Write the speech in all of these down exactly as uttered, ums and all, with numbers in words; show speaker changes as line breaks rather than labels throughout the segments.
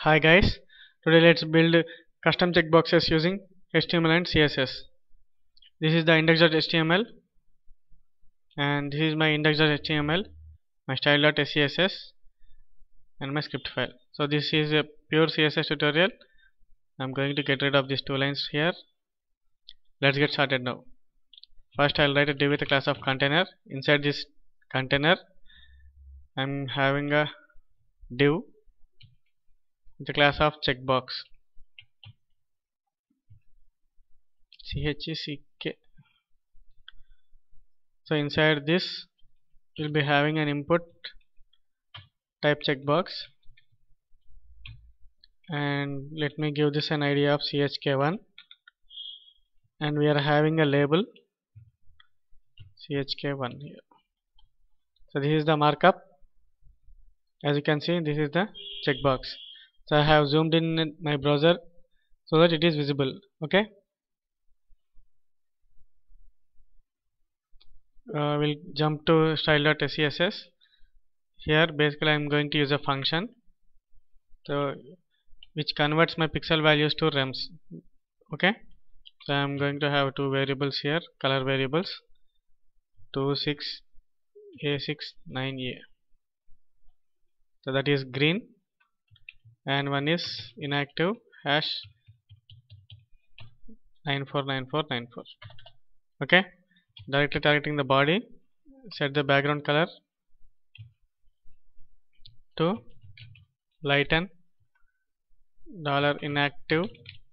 Hi guys, today let's build custom checkboxes using H T M L and C S S. This is the index.html and this is my index.html, my style.css and my script file. So this is a pure C S S tutorial. I'm going to get rid of these two lines here. Let's get started now. First I'll write a div with a class of container. Inside this container I'm having a div with a class of checkbox. C H E C K. So inside this you'll be having an input type checkbox, and let me give this an idea of C H K one, and we are having a label C H K one here. So this is the markup. As you can see, this is the checkbox. So I have zoomed in my browser so that it is visible. Okay. Uh, we'll jump to style.css. Here basically I am going to use a function so which converts my pixel values to rems. Okay, so I am going to have two variables here, color variables two six A six nine A. So that is green, and one is inactive hash nine four nine four nine four. Okay, directly targeting the body, set the background color to lighten dollar inactive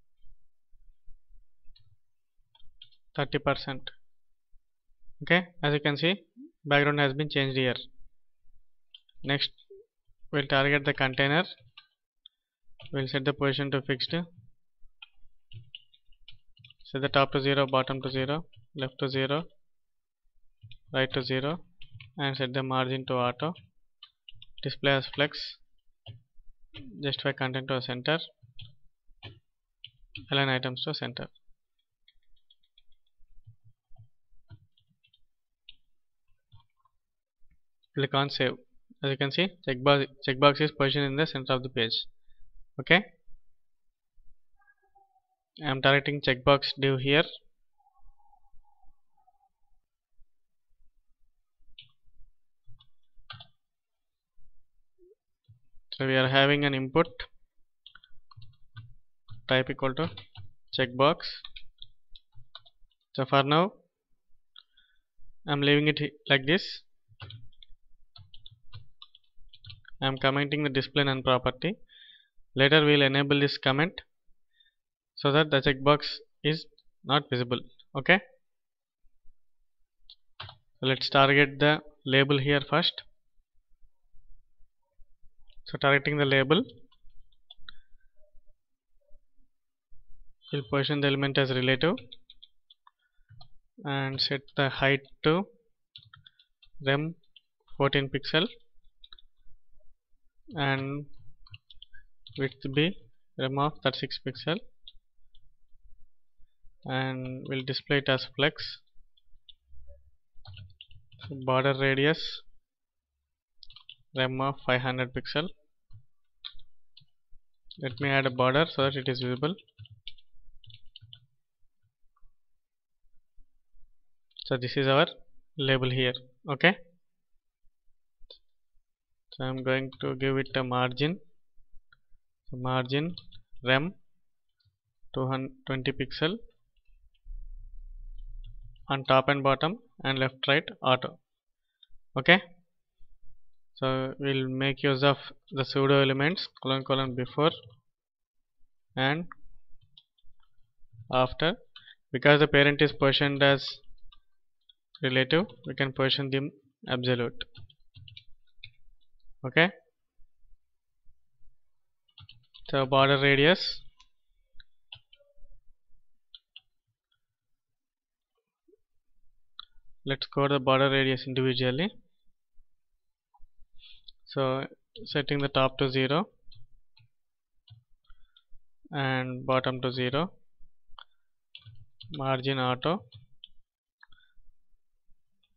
thirty percent. Okay, as you can see, background has been changed here. Next we'll target the container. We'll set the position to fixed, set the top to zero, bottom to zero, left to zero, right to zero, and set the margin to auto, display as flex, justify content to center, align items to center. Click on save. As you can see, checkbox checkbox is positioned in the center of the page. Okay, I am targeting checkbox div here. So we are having an input type equal to checkbox. So for now I am leaving it like this. I am commenting the display none property. Later we will enable this comment so that the checkbox is not visible. Okay, so let's target the label here first. So targeting the label, we'll position the element as relative and set the height to rem fourteen pixel and width be rem of thirty-six pixel, and we'll display it as flex. So border radius rem of five hundred pixel. Let me add a border so that it is visible. So this is our label here. Okay, so I'm going to give it a margin. So margin rem two hundred twenty pixel on top and bottom, and left right auto. Okay, so we'll make use of the pseudo elements colon colon before and after. Because the parent is positioned as relative, we can position them absolute. Okay, so border radius let's code the border radius individually. So setting the top to zero and bottom to zero, margin auto,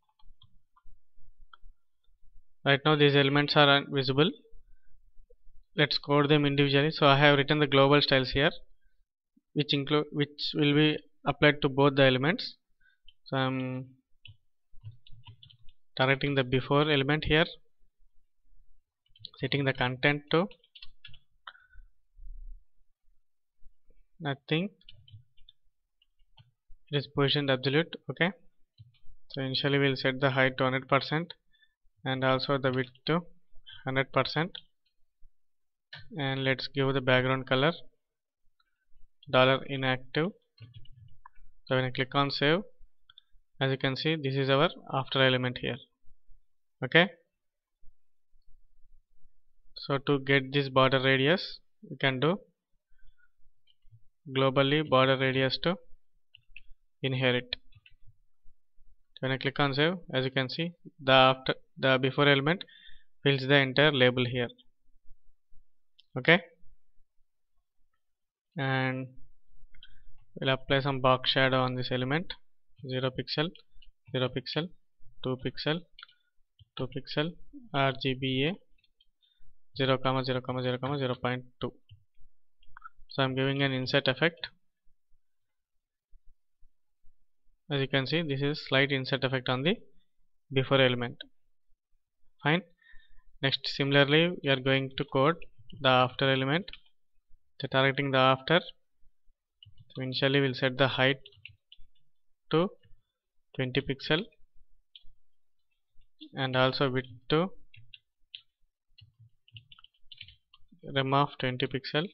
right now these elements are visible. let's code them individually. So I have written the global styles here, which include which will be applied to both the elements. So I'm targeting the before element here, setting the content to nothing, it is positioned absolute. Okay, so initially we'll set the height to one hundred percent and also the width to one hundred percent, and let's give the background color dollar inactive. So when I click on save, as you can see, this is our after element here. Okay, so to get this border radius, we can do globally border radius to inherit. When I click on save, as you can see, the after the before element fills the entire label here. Okay, and we'll apply some box shadow on this element. Zero pixel, zero pixel, two pixel, two pixel, R G B A zero comma zero comma zero comma zero point two. So I'm giving an insert effect. As you can see, this is slight insert effect on the before element. Fine. Next, similarly, we are going to code the after element. So targeting the after, so initially we'll set the height to twenty pixel and also width to rem of twenty pixel.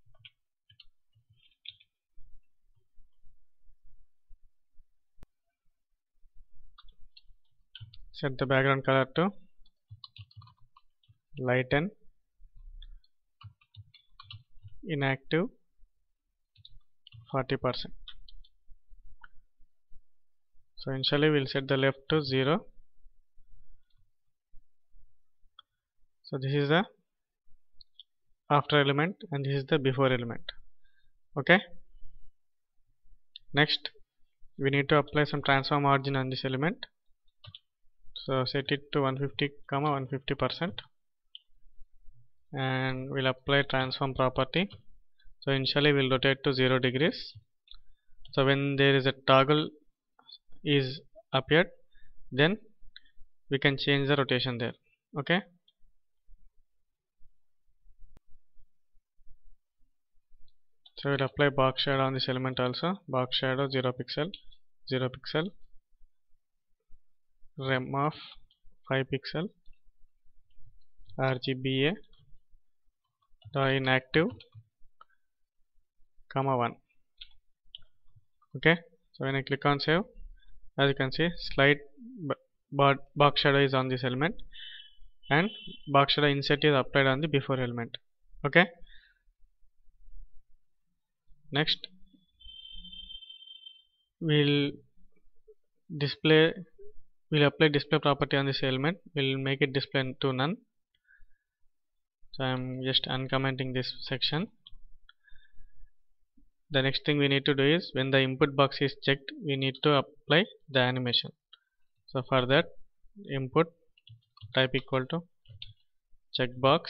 Set the background color to lighten, inactive, forty percent. So initially we'll set the left to zero. So this is the after element and this is the before element. Okay, next we need to apply some transform margin on this element. So set it to one fifty comma one fifty percent and we'll apply transform property. So initially we'll rotate to zero degrees. So when there is a toggle is appeared, then we can change the rotation there. Okay, so we'll apply box shadow on this element also. Box shadow zero pixel, zero pixel, rem of five pixel, R G B A the inactive comma one. Okay, so when I click on save, as you can see, slight box shadow is on this element and box shadow insert is applied on the before element. Okay, next we'll display we'll apply display property on this element. We'll make it display to none. So I'm just uncommenting this section. The next thing we need to do is when the input box is checked, we need to apply the animation. So for that, input type equal to checkbox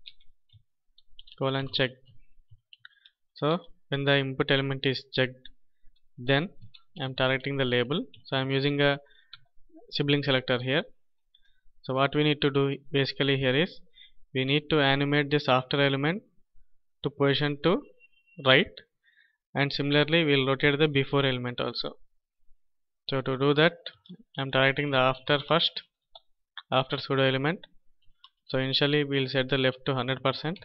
colon check. So when the input element is checked, then I'm targeting the label. So I'm using a sibling selector here. So what we need to do basically here is we need to animate this after element to position to right, and similarly we'll rotate the before element also. So to do that, I'm targeting the after first, after pseudo element. So initially we'll set the left to one hundred percent.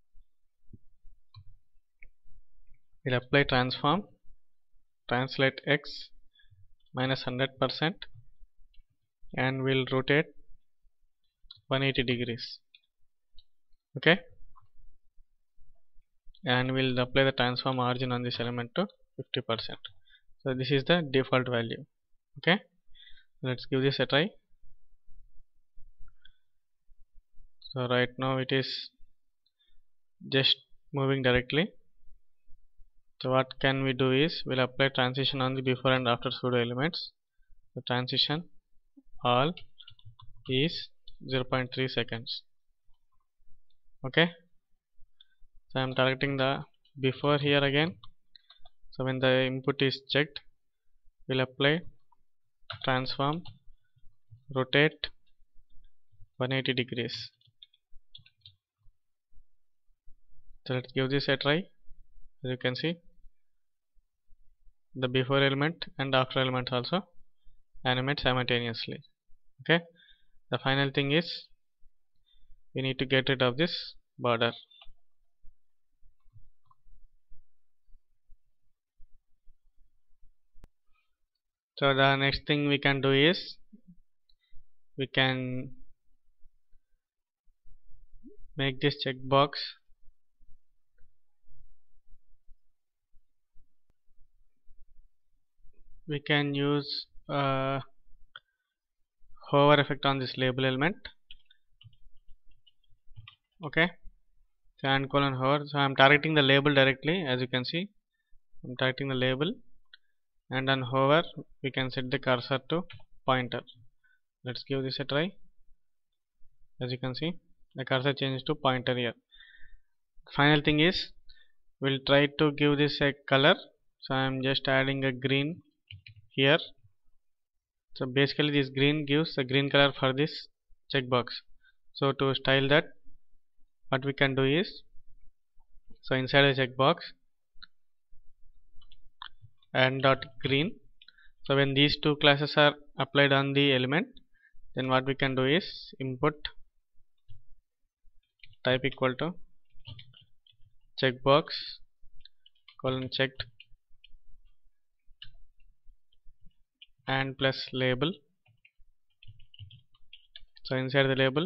We'll apply transform, translate x minus one hundred percent, and we'll rotate one hundred eighty degrees. Okay, and we'll apply the transform margin on this element to fifty percent. So this is the default value. Okay, let's give this a try. So right now it is just moving directly. So what can we do is we'll apply transition on the before and after pseudo elements. The transition all is zero point three seconds. Okay, So I am targeting the before here again. So when the input is checked, we'll apply transform rotate one hundred eighty degrees. So let's give this a try. As you can see, the before element and after element also animate simultaneously. Okay, the final thing is we need to get rid of this border. So the next thing we can do is we can make this checkbox we can use uh, hover effect on this label element. Okay, so and colon hover. So I am targeting the label directly. As you can see, I am targeting the label, and on hover we can set the cursor to pointer. Let's give this a try. As you can see, the cursor changes to pointer here. Final thing is we'll try to give this a color. So I am just adding a green here. So basically this green gives a green color for this checkbox. So to style that, what we can do is, so inside the checkbox and dot green. So when these two classes are applied on the element, then what we can do is input type equal to checkbox colon checked and plus label. So inside the label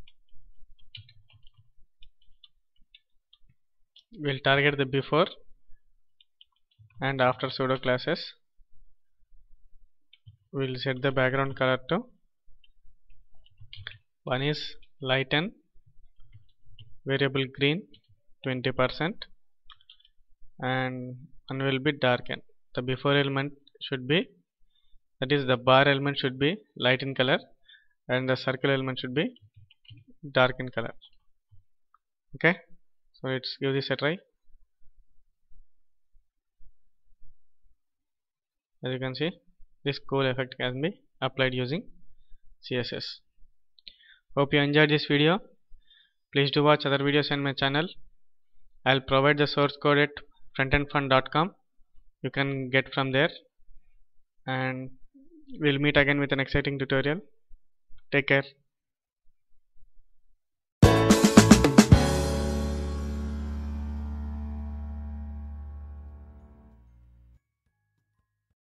we'll target the before and after pseudo classes. We'll set the background color to one is lighten variable green twenty percent and one will be darken. The before element should be, that is the bar element should be light in color and the circle element should be dark in color. Okay, so let's give this a try. As you can see, this cool effect can be applied using C S S. Hope you enjoyed this video. Please do watch other videos on my channel. I'll provide the source code at frontendfun dot com. You can get from there, and we'll meet again with an exciting tutorial. Take care.